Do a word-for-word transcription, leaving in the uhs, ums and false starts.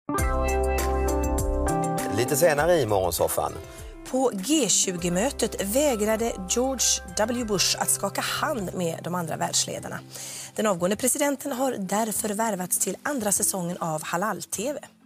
Lite senare i morgonsoffan. På G tjugo-mötet vägrade George W. Bush att skaka hand med de andra världsledarna. Den avgående presidenten har därför värvats till andra säsongen av Halal-T V.